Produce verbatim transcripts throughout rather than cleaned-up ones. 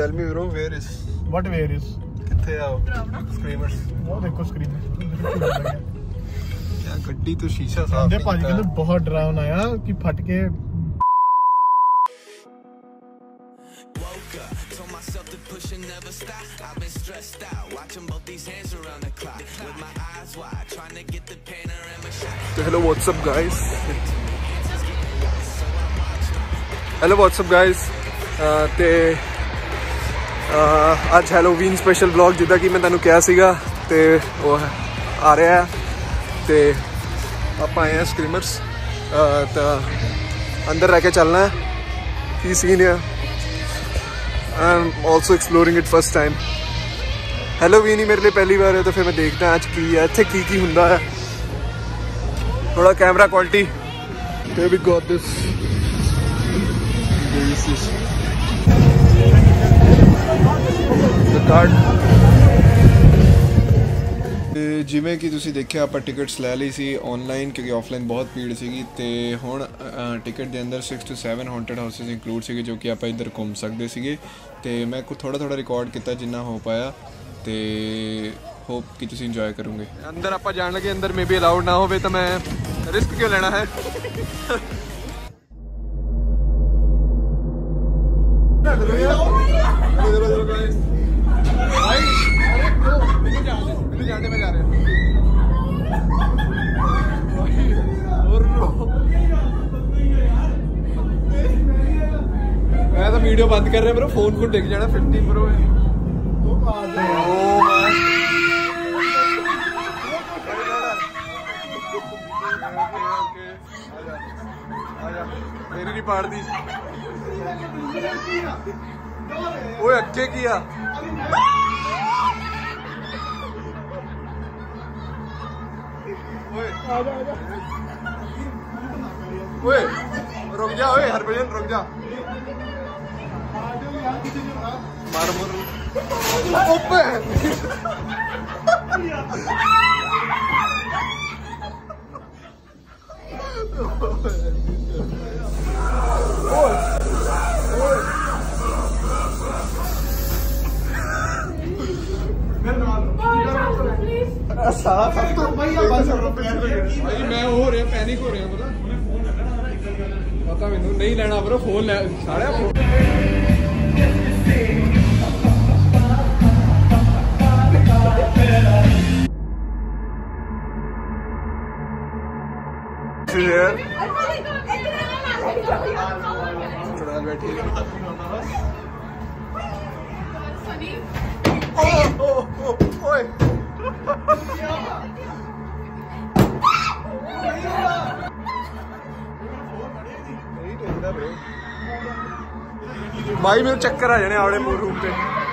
Tell me bro, where is? What where is? किथे आओ? Screamers. वो देखो screamers. क्या गड्डी तो शीशा साफ नहीं भाजी कहते बहुत डरावना आया कि फट के तो hello what's up guys hello what's up guys ते आज हैलोवीन स्पेशल ब्लॉग जिदा कि मैं तुहानू कहा सीगा ते वो आ रहा है ते आप आए हैं स्क्रीमर्स तो अंदर रह के चलना है की सीन है I am also exploring it first time Halloween ही मेरे लिए पहली बार है तो फिर मैं देखता आज की है इत्थे की की हुंदा है थोड़ा camera quality Here we got this the card ਜਿਵੇਂ ਕਿ ਤੁਸੀਂ ਦੇਖਿਆ ਆਪਾਂ ਟਿਕਟਸ ਲੈ ਲਈ ਸੀ ਆਨਲਾਈਨ ਕਿਉਂਕਿ ਆਫਲਾਈਨ ਬਹੁਤ ਭੀੜ ਸੀਗੀ ਤੇ ਹੁਣ ਟਿਕਟ ਦੇ ਅੰਦਰ six two seven haunted houses include ਸੀਗੇ ਜੋ ਕਿ ਆਪਾਂ ਇੱਧਰ ਘੁੰਮ ਸਕਦੇ ਸੀਗੇ ਤੇ ਮੈਂ ਕੋ ਥੋੜਾ ਥੋੜਾ ਰਿਕਾਰਡ ਕੀਤਾ ਜਿੰਨਾ ਹੋ ਪਾਇਆ ਤੇ ਹੋਪ ਕਿ ਤੁਸੀਂ ਇੰਜੋਏ ਕਰੋਗੇ ਅੰਦਰ ਆਪਾਂ ਜਾਣ ਲੱਗੇ ਅੰਦਰ ਮੇ ਬੀ ਅਲਾਉਡ ਨਾ ਹੋਵੇ ਤਾਂ ਮੈਂ ਰਿਸਕ ਕਿਉਂ ਲੈਣਾ ਹੈ जाने में जा रहे हैं और मैं तो वीडियो बंद कर रहे ब्रो फोन को डिग जाना फिफ्टीन प्रो है मेरी नहीं पाड़ दी वो अक्के किया ओए रुक जा ओए हरभजन रुक जा मार मार ओपे सारा सब तो भैया बस भाई मैं हो रहा पैनिक हो रहा पता पता मैनू नहीं लेना ब्रो फोन ले सारे फोन चुड़ैल बैठी ओए भाई मेरे चक्कर आ जाने आवड़े मूर रूम पे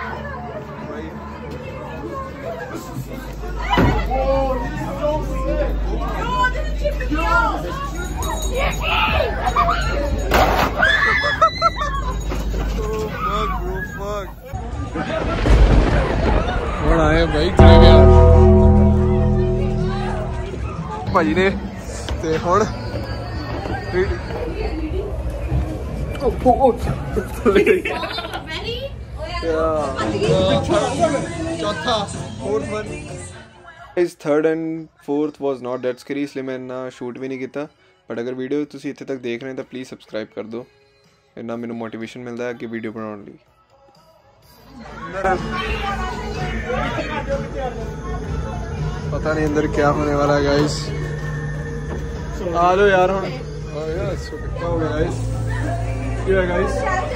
ਹੁਣ ਆਏ ਬਾਈ ਗ੍ਰੇਵਯਾਰਡ ਭਾਜੀ ਨੇ ਤੇ ਹੁਣ चौथा फोर्थ वन इस third and fourth was not that scary इसलिए मैं ना शूट भी नहीं किया बट अगर वीडियो तुसी इत्थे तक देख रहे हैं तो प्लीज़ सब्सक्राइब कर दो इन्ना मैनू मोटिवेशन मिलता है अगे वीडियो बनाने लई पता नहीं अंदर क्या होने वाला है गाइस आ लो यार हम क्या हो गया गाइस क्या guys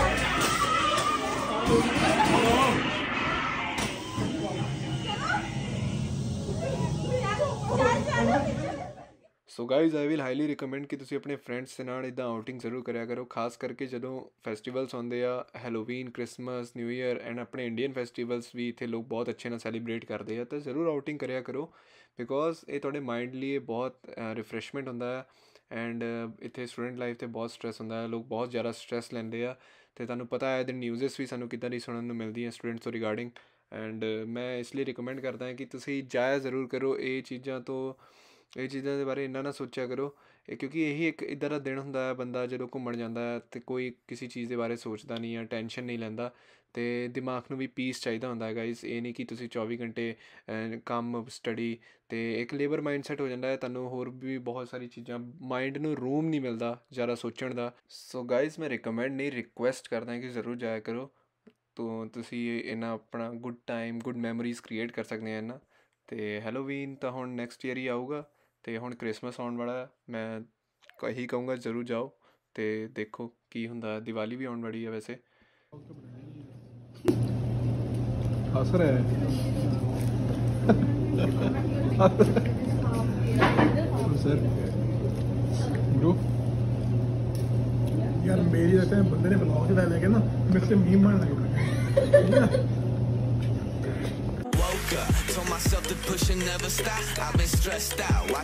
so guys I will highly recommend कि तुसी अपने फ्रेंड्स के नाल इदां आउटिंग जरूर करा करो खास करके जदों फैसटिवल्स आउंदे आ Halloween Christmas new year and अपने इंडियन फैसटिवल्स भी इत्थे लोग बहुत अच्छे नाल सैलीब्रेट करते हैं तो जरूर आउटिंग करा करो बिकॉज ये तुहाडे माइंड लिए बहुत रिफ्रैशमेंट होंदा है एंड इत्थे स्टूडेंट लाइफ ते बहुत स्ट्रैस होंदा है लोग बहुत ज़्यादा स्ट्रैस लैंदे आ ते तुहानूं पता है दिन न्यूज़ भी सानूं किदां दी सुनन नूं मिलदी है स्टूडेंट्स तो रिगार्डिंग एंड मैं इसलिए रिकमेंड करता है कि तुसी जाया ज़रूर करो ये चीज़ां तो ਇਹ ਚੀਜ਼ਾਂ ਦੇ ਬਾਰੇ ਇੰਨਾ ਨਾ ਸੋਚਿਆ ਕਰੋ ਇਹ ਕਿਉਂਕਿ ਇਹੀ ਇੱਕ ਇੱਦਾਂ ਦਾ ਦਿਨ ਹੁੰਦਾ ਹੈ ਬੰਦਾ ਜਦੋਂ ਘੁੰਮਣ ਜਾਂਦਾ ਹੈ ਅਤੇ ਕੋਈ ਕਿਸੇ ਚੀਜ਼ ਦੇ ਬਾਰੇ ਸੋਚਦਾ ਨਹੀਂ ਹੈ ਟੈਨਸ਼ਨ ਨਹੀਂ ਲੈਂਦਾ ਤੇ ਦਿਮਾਗ ਨੂੰ ਵੀ ਪੀਸ ਚਾਹੀਦਾ ਹੁੰਦਾ ਹੈ ਗਾਈਜ਼। ਇਹ ਨਹੀਂ ਕਿ ਤੁਸੀਂ ਚੌਵੀ ਘੰਟੇ ਅਹ, ਕੰਮ ਸਟੱਡੀ ਤੇ ਇੱਕ ਲੇਬਰ ਮਾਈਂਡਸੈਟ ਹੋ ਜਾਂਦਾ ਹੈ। ਤੁਹਾਨੂੰ ਹੋਰ ਵੀ ਬਹੁਤ ਸਾਰੀ ਚੀਜ਼ਾਂ, ਮਾਈਂਡ ਨੂੰ ਰੂਮ ਨਹੀਂ ਮਿਲਦਾ ਜ਼ਿਆਦਾ ਸੋਚਣ ਦਾ। ਸੋ ਗਾਈਜ਼ ਮੈਂ ਰਿਕਮੈਂਡ ਨਹੀਂ, ਰਿਕੁਐਸਟ ਕਰਦਾ ਕਿ ਜ਼ਰੂਰ ਜਾਇਆ ਕਰੋ। ਤੋ ਤੁਸੀਂ ਇਹਨਾਂ ਆਪਣਾ good time, good memories create ਕਰ ਸਕਦੇ ਆ ਇਹਨਾਂ। ਅਤੇ ਹੈਲੋਵੀਨ ਤਾਂ ਹੁਣ ਨੈਕਸਟ ਈਅਰ ਹੀ ਆਊਗਾ ਅਤੇ ਹੁਣ ਕ੍ਰਿਸਮਸ ਆਉਣ ਵਾਲਾ। ਮੈਂ ਇਹੀ ਕਹੂੰਗਾ ਜ਼ਰੂਰ ਜਾਓ ਅਤੇ ਦੇਖੋ ਕੀ ਹੁੰਦਾ। ਦੀਵਾਲੀ ਵੀ ਆਉਣ ਵਾਲੀ ਹੈ ਵੈਸੇ। ਹੱਸ ਰਿਹਾ ਹੈ ਸਰ ਬ్రో ਯਾਰ ਮੇਰੀ ਤਾਂ ਬੰਦੇ ਨੇ ਬਲੌਗ ਚ ਲੈ ਕੇ ਨਾ ਮੇਰੇ ਤੇ ਮੀਮ ਬਣ ਲੱਗਾ। Woke up, told myself to push and never stop. I've been stressed out.